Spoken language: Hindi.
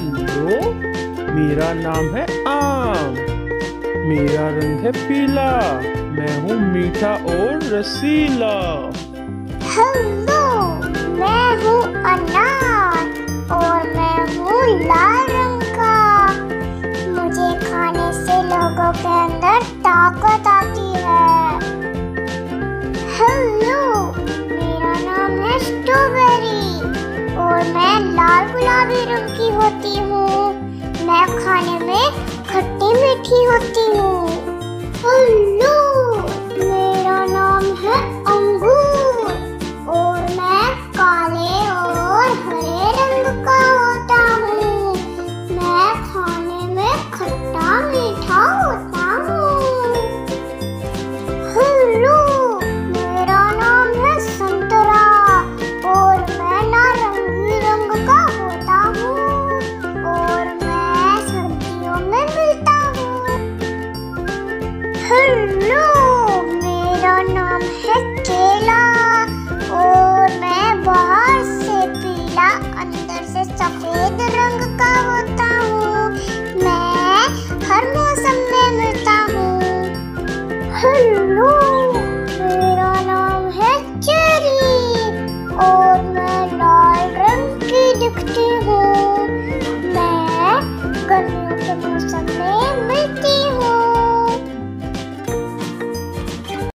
हेलो, मेरा नाम है आम। मेरा रंग है पीला। मैं हूँ मीठा और रसीला। हेलो, मैं हूँ अनार और मैं हूँ लाल रंग का। मुझे खाने से लोगों के अंदर ताकत आती है। हेलो, मेरा नाम है स्ट्रॉबेरी और मैं लाल गुलाबी रंग की होती हूँ। मैं खाने में खट्टी मीठी होती हूँ।